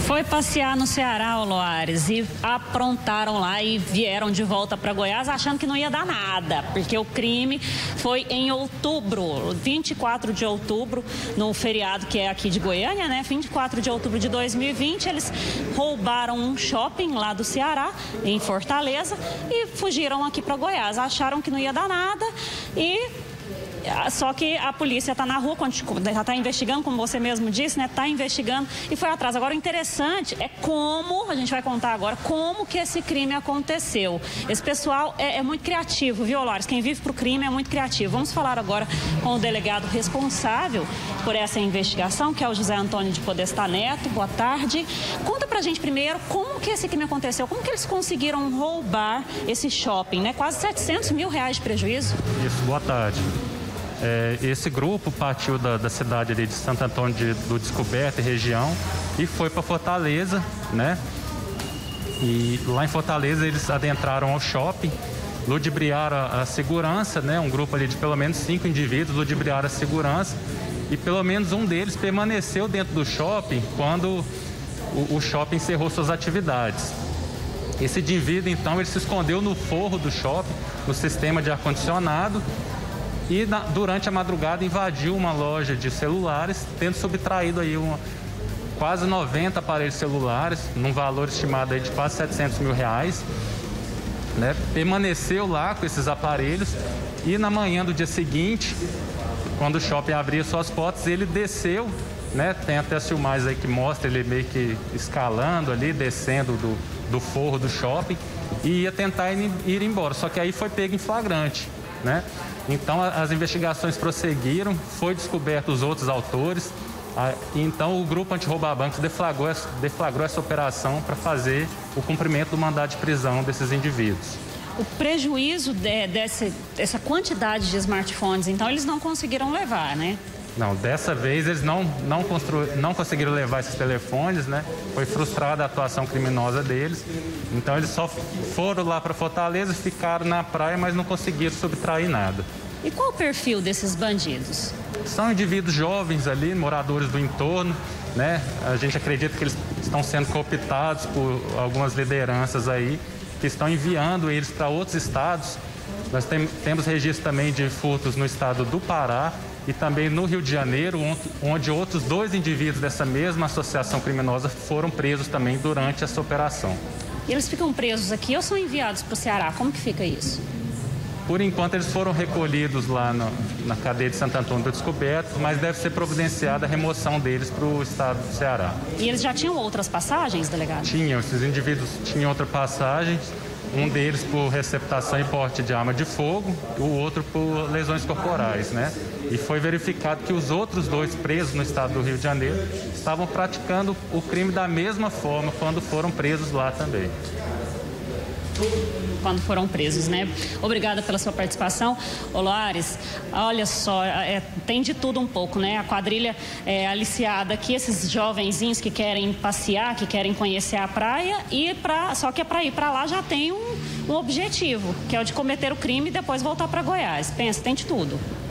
Foi passear no Ceará, Loares, e aprontaram lá e vieram de volta para Goiás achando que não ia dar nada, porque o crime foi em outubro, 24 de outubro, no feriado que é aqui de Goiânia, né? 24 de outubro de 2020, eles roubaram um shopping lá do Ceará, em Fortaleza, e fugiram aqui para Goiás. Acharam que não ia dar nada só que a polícia está na rua, já está investigando, como você mesmo disse, né? Está investigando e foi atrás. Agora, o interessante é como, a gente vai contar agora, como que esse crime aconteceu. Esse pessoal é muito criativo, viu, Loares? Quem vive pro crime é muito criativo. Vamos falar agora com o delegado responsável por essa investigação, que é o José Antônio de Podestá Neto. Boa tarde. Conta pra gente primeiro como que esse crime aconteceu, como que eles conseguiram roubar esse shopping, né? Quase R$700 mil de prejuízo. Isso, boa tarde. Esse grupo partiu da cidade ali de Santo Antônio do Descoberto e região e foi para Fortaleza, né? E lá em Fortaleza eles adentraram ao shopping, ludibriaram a segurança, né? Um grupo ali de pelo menos 5 indivíduos ludibriaram a segurança e pelo menos um deles permaneceu dentro do shopping quando o shopping encerrou suas atividades. Esse indivíduo, então, ele se escondeu no forro do shopping, no sistema de ar-condicionado, e durante a madrugada invadiu uma loja de celulares, tendo subtraído aí quase 90 aparelhos celulares, num valor estimado aí de quase R$700 mil, né? Permaneceu lá com esses aparelhos e na manhã do dia seguinte, quando o shopping abria suas portas, ele desceu, né? Tem até filmagens aí que mostra ele meio que escalando ali, descendo do forro do shopping e ia tentar ir embora, só que aí foi pego em flagrante, né? Então as investigações prosseguiram, foi descoberto os outros autores, então o grupo anti-roubar bancos deflagrou essa operação para fazer o cumprimento do mandado de prisão desses indivíduos. O prejuízo dessa quantidade de smartphones, então eles não conseguiram levar, né? Não, dessa vez eles não conseguiram levar esses telefones, né? Foi frustrada a atuação criminosa deles. Então eles só foram lá para Fortaleza, ficaram na praia, mas não conseguiram subtrair nada. E qual o perfil desses bandidos? São indivíduos jovens ali, moradores do entorno, né? A gente acredita que eles estão sendo cooptados por algumas lideranças aí, que estão enviando eles para outros estados. Nós temos registro também de furtos no estado do Pará e também no Rio de Janeiro, onde outros 2 indivíduos dessa mesma associação criminosa foram presos também durante essa operação. E eles ficam presos aqui ou são enviados para o Ceará? Como que fica isso? Por enquanto, eles foram recolhidos lá na cadeia de Santo Antônio do Descoberto, mas deve ser providenciada a remoção deles para o estado do Ceará. E eles já tinham outras passagens, delegado? Tinham, esses indivíduos tinham outra passagem. Um deles por receptação e porte de arma de fogo, o outro por lesões corporais, né? E foi verificado que os outros 2 presos no estado do Rio de Janeiro estavam praticando o crime da mesma forma quando foram presos lá também. Quando foram presos, né? Obrigada pela sua participação. Ô Loares, olha só, tem de tudo um pouco, né? A quadrilha aliciada aqui, esses jovenzinhos que querem passear, que querem conhecer a praia, só que para ir para lá já tem um objetivo, que é o de cometer o crime e depois voltar para Goiás. Pensa, tem de tudo.